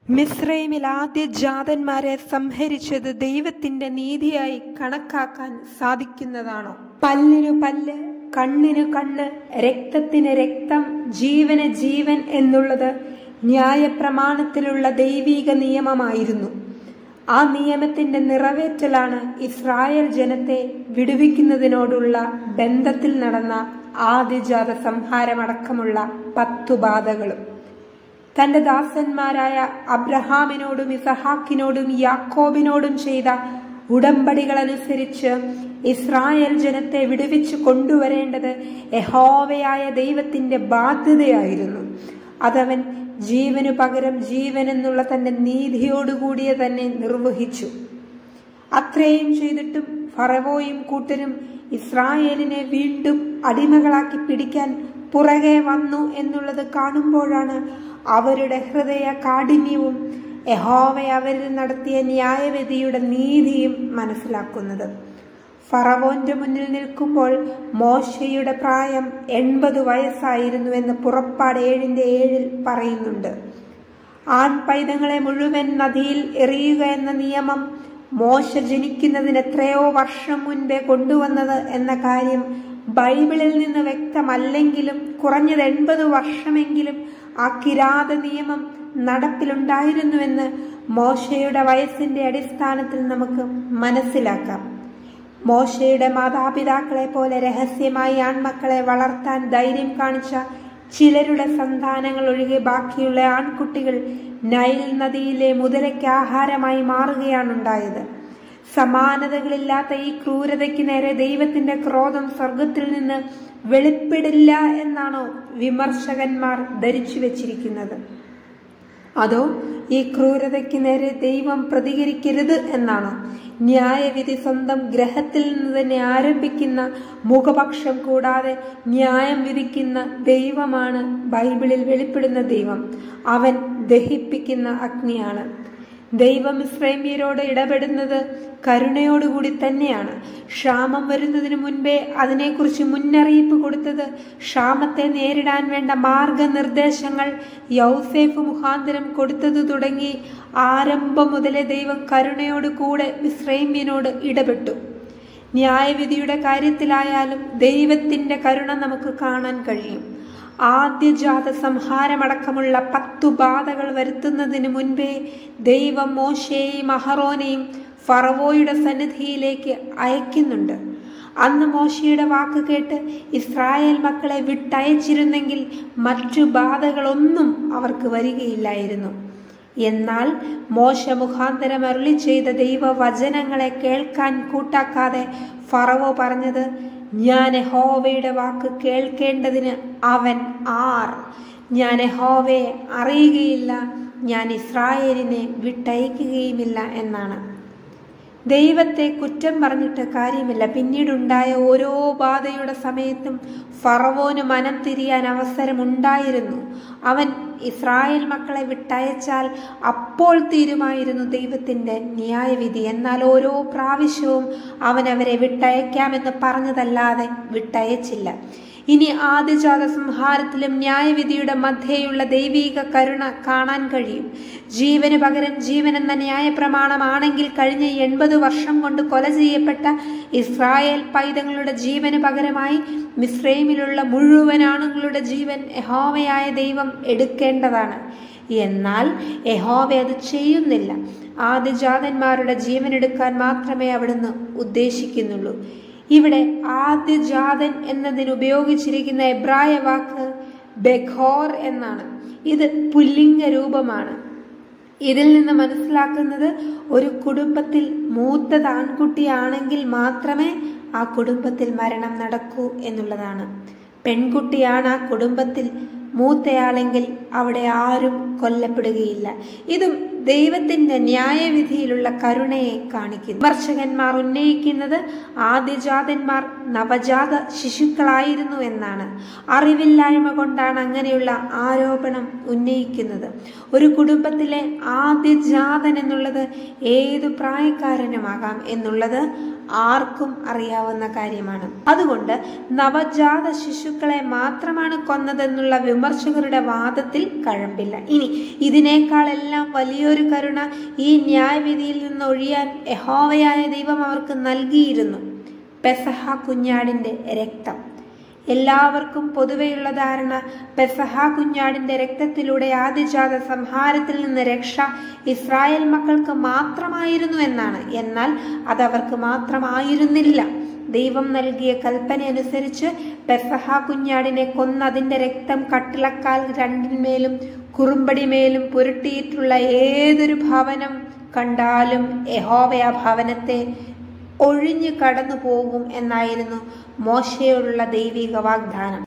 മിസ്രൈമിൽ ആദ്യ ജാതന്മാരെ സംഹരിച്ചത് ദൈവത്തിന്റെ നീതിയായി കണക്കാക്കാൻ സാധിക്കുന്നതാണോ? പല്ലിനു പല്ല്, കണ്ണിനു കണ്ണ്, രക്തത്തിന് രക്തം, ജീവന് ജീവൻ എന്നുള്ളത് ന്യായപ്രമാണത്തിലുള്ള ദൈവിക നിയമമായിരുന്നു. ആ നിയമത്തിന്റെ നിറവേറ്റലാണ് ഇസ്രായേൽ ജനത്തെ വിടുവിക്കുന്നതിനോടുള്ള ബന്ധത്തിൽ നടന്ന ആദ്യജാത സംഹാരമടക്കമുള്ള 10 ബാധകളും. തന്റെ ദാസന്മാരായ അബ്രഹാമിനോടും ഇസഹാക്കിനോടും യാക്കോബിനോടും ചെയ്ത ഉടമ്പടികളനുസരിച്ച് ഇസ്രായേൽ ജനത്തെ വിടുവിച്ചു കൊണ്ടുവരേണ്ടത് യഹോവയായ ദൈവത്തിന്റെ ബാധ്യതയായിരുന്നു. അതവൻ ജീവനു പകരം ജീവൻ എന്നുള്ള തന്റെ നീതിയോടുകൂടിയ തന്നെ നിർവഹിച്ചു. അത്രയും ചെയ്തിട്ടും ഫറവോയും കൂട്ടരും ഇസ്രായേലിനെ വീണ്ടും അടിമകളാക്കി പിടിക്കാൻ പുറകെ വന്നു എന്നുള്ളത് കാണുമ്പോഴാണ് അവരുടെ ഹൃദയ കാഠിന്യവും യഹോവ അവരിൽ നടത്തിയ ന്യായവിധിയുടെ നീതിയും മനസ്സിലാക്കുന്നത്. ഫറവോന്റെ മുന്നിൽ നിൽക്കുമ്പോൾ മോശയുടെ പ്രായം 80 വയസ്സായിരുന്നുവെന്ന് പുറപ്പാട് 7:7 പറയുന്നുണ്ട്. ആൺപൈതങ്ങളെ മുഴുവൻ നദിയിൽ എറിയുക എന്ന നിയമം മോശ ജനിക്കുന്നതിന് എത്രയോ വർഷം മുൻപേ കൊണ്ടുവന്നത് എന്ന കാര്യം ബൈബിളിൽ നിന്ന് വ്യക്തമല്ലെങ്കിലും കുറഞ്ഞത് 80 വർഷമെങ്കിലും ആ കിരാത നിയമം നടപ്പിലുണ്ടായിരുന്നുവെന്ന് മോശയുടെ വയസ്സിന്റെ അടിസ്ഥാനത്തിൽ നമുക്ക് മനസ്സിലാക്കാം. മോശയുടെ മാതാപിതാക്കളെ പോലെ രഹസ്യമായി ആൺമക്കളെ വളർത്താൻ ധൈര്യം കാണിച്ച ചിലരുടെ സന്താനങ്ങൾ ഒഴികെ ബാക്കിയുള്ള ആൺകുട്ടികൾ നൈൽ നദിയിലെ മുതലയ്ക്ക് ആഹാരമായി മാറുകയാണുണ്ടായത്. സമാനതകളില്ലാത്ത ഈ ക്രൂരതയ്ക്ക് നേരെ ദൈവത്തിന്റെ ക്രോധം സ്വർഗത്തിൽ നിന്ന് വെളിപ്പെടില്ല എന്നാണോ വിമർശകന്മാർ ധരിച്ചു വെച്ചിരിക്കുന്നത്? അതോ ഈ ക്രൂരതയ്ക്ക് നേരെ ദൈവം പ്രതികരിക്കരുത് എന്നാണോ? ന്യായവിധി സ്വന്തം ഗ്രഹത്തിൽ നിന്ന് തന്നെ ആരംഭിക്കുന്ന മുഖപക്ഷം കൂടാതെ ന്യായം വിധിക്കുന്ന ദൈവമാണ് ബൈബിളിൽ വെളിപ്പെടുന്ന ദൈവം. അവൻ ദഹിപ്പിക്കുന്ന അഗ്നിയാണ്. ദൈവം ഇസ്രായേല്യരോട് ഇടപെടുന്നത് കരുണയോടുകൂടി തന്നെയാണ്. ക്ഷാമം വരുന്നതിന് മുൻപേ അതിനെക്കുറിച്ച് മുന്നറിയിപ്പ് കൊടുത്തത്, ക്ഷാമത്തെ നേരിടാൻ വേണ്ട മാർഗനിർദ്ദേശങ്ങൾ യൗസേഫ് മുഖാന്തരം കൊടുത്തത് തുടങ്ങി ആരംഭം മുതലേ ദൈവം കരുണയോട് കൂടെ ഇസ്രായേല്യരോട് ഇടപെട്ടു. ന്യായവിധിയുടെ കാര്യത്തിലായാലും ദൈവത്തിന്റെ കരുണ നമുക്ക് കാണാൻ കഴിയും. ആദ്യജാത സംഹാരമടക്കമുള്ള 10 ബാധകൾ വരുത്തുന്നതിന് മുൻപേ ദൈവം മോശയെയും അഹറോനെയും ഫറവോയുടെ സന്നിധിയിലേക്ക് അയക്കുന്നുണ്ട്. അന്ന് മോശയുടെ വാക്ക് കേട്ട് ഇസ്രായേൽ മക്കളെ വിട്ടയച്ചിരുന്നെങ്കിൽ മറ്റു ബാധകളൊന്നും അവർക്ക് വരികയില്ലായിരുന്നു. എന്നാൽ മോശ മുഖാന്തരം അരുളി ചെയ്ത ദൈവവചനങ്ങളെ കേൾക്കാൻ കൂട്ടാക്കാതെ ഫറവോ പറഞ്ഞത്, ഞാൻ യഹോവയുടെ വാക്ക് കേൾക്കേണ്ടതിന് അവൻ ആർ? ഞാൻ യഹോവയെ അറിയുകയില്ല, ഞാൻ ഇസ്രായേലിനെ വിട്ടയക്കുകയുമില്ല എന്നാണ്. ദൈവത്തെ കുറ്റം പറഞ്ഞിട്ട് കാര്യമില്ല. പിന്നീടുണ്ടായ ഓരോ ബാധയുടെ സമയത്തും ഫറവോന് മനം തിരിയാൻ അവസരമുണ്ടായിരുന്നു. അവൻ ഇസ്രായേൽ മക്കളെ വിട്ടയച്ചാൽ അപ്പോൾ തീരുമായിരുന്നു ദൈവത്തിന്റെ ന്യായവിധി. എന്നാൽ ഓരോ പ്രാവശ്യവും അവൻ അവരെ വിട്ടയക്കാമെന്ന് പറഞ്ഞതല്ലാതെ വിട്ടയച്ചില്ല. ഇനി ആദ്യജാത സംഹാരത്തിലും ന്യായവിധിയുടെ മധ്യേയുള്ള ദൈവിക കരുണ കാണാൻ കഴിയും. ജീവന് പകരം ജീവൻ എന്ന ന്യായപ്രമാണമാണെങ്കിൽ കഴിഞ്ഞ 80 വർഷം കൊണ്ട് കൊല ചെയ്യപ്പെട്ട ഇസ്രായേൽ പൈതങ്ങളുടെ ജീവന് പകരമായി മിസ്രൈമിലുള്ള മുഴുവൻ ആണുങ്ങളുടെ ജീവൻ യഹോവയായ ദൈവം എടുക്കേണ്ടതാണ്. എന്നാൽ യഹോവ അത് ചെയ്യുന്നില്ല. ആദ്യജാതന്മാരുടെ ജീവൻ എടുക്കാൻ മാത്രമേ അവിടുന്ന് ഉദ്ദേശിക്കുന്നുള്ളൂ. ഇവിടെ ആദ്യജാതൻ എന്നതിന് ഉപയോഗിച്ചിരിക്കുന്ന എബ്രായ വാക്ക് ബെഖോർ എന്നാണ്. ഇത് പുല്ലിംഗ രൂപമാണ്. ഇതിൽ നിന്ന് മനസ്സിലാക്കുന്നത് ഒരു കുടുംബത്തിൽ മൂത്തത് ആൺകുട്ടിയാണെങ്കിൽ മാത്രമേ ആ കുടുംബത്തിൽ മരണം നടക്കൂ എന്നുള്ളതാണ്. പെൺകുട്ടിയാണ് ആ കുടുംബത്തിൽ മൂത്തയാളെങ്കിൽ അവിടെ ആരും കൊല്ലപ്പെടുകയില്ല. ഇതും ദൈവത്തിന്റെ ന്യായവിധിയിലുള്ള കരുണയെ കാണിക്കുന്നു. വിമർശകന്മാർ ഉന്നയിക്കുന്നത് ആദ്യജാതന്മാർ നവജാത ശിശുക്കളായിരുന്നു എന്നാണ്. അറിവില്ലായ്മ കൊണ്ടാണ് അങ്ങനെയുള്ള ആരോപണം ഉന്നയിക്കുന്നത്. ഒരു കുടുംബത്തിലെ ആദ്യജാതൻ എന്നുള്ളത് ഏതു പ്രായക്കാരനുമാകാം എന്നുള്ളത് ആർക്കും അറിയാവുന്ന കാര്യമാണ്. അതുകൊണ്ട് നവജാത ശിശുക്കളെ മാത്രമാണ് കൊന്നതെന്നുള്ള വിമർശകരുടെ വാദത്തിൽ കഴമ്പില്ല. ഇനി ഇതിനേക്കാളെല്ലാം വലിയൊരു കരുണ ഈ ന്യായവിധിയിൽ നിന്ന് ഒഴിയാൻ യഹോവയായ ദൈവം അവർക്ക് നൽകിയിരുന്നു: പെസഹ കുഞ്ഞാടിന്റെ രക്തം. എല്ലാവർക്കും പൊതുവെയുള്ള ധാരണ പെസഹ കുഞ്ഞാടിന്റെ രക്തത്തിലൂടെ ആദ്യജാത സംഹാരത്തിൽ നിന്ന് രക്ഷ ഇസ്രായേൽ മക്കൾക്ക് മാത്രമായിരുന്നു എന്നാണ്. എന്നാൽ അതവർക്ക് മാത്രമായിരുന്നില്ല. ദൈവം നൽകിയ കൽപ്പന അനുസരിച്ച് പെസഹ കുഞ്ഞാടിനെ കൊന്ന് അതിന്റെ രക്തം കട്ടിളക്കാൽ രണ്ടിന്മേലും കുറുമ്പടിമേലും പുരട്ടിയിട്ടുള്ള ഏതൊരു ഭവനം കണ്ടാലും യഹോവ ആ ഭവനത്തെ ഒഴിഞ്ഞു കടന്നു പോകും എന്നായിരുന്നു മോശയോടുള്ള ദൈവിക വാഗ്ദാനം.